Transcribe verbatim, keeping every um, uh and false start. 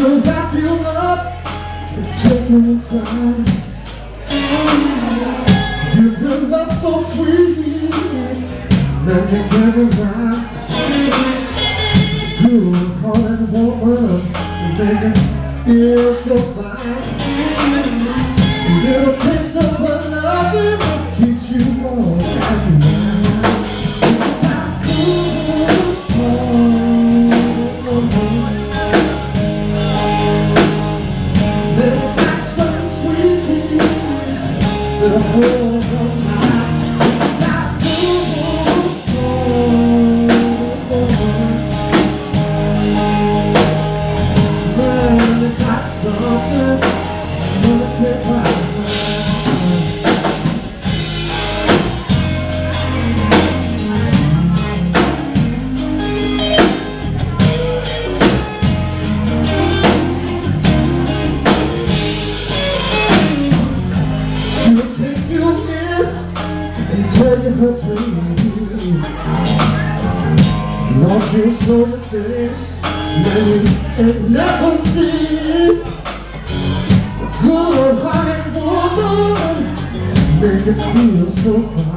She'll wrap you up and take you inside. Give your love so sweet, make it get it right. Good-hearted woman, make it feel so fine. A little taste of her loving keeps you warm at night. Little got something sweet that'll hold on tight. Man, you got something that can't buy. She'll take you in and tell you her dreams. Lord, she'll show you things that you ain't never seen. A good-hearted woman make you feel so fine.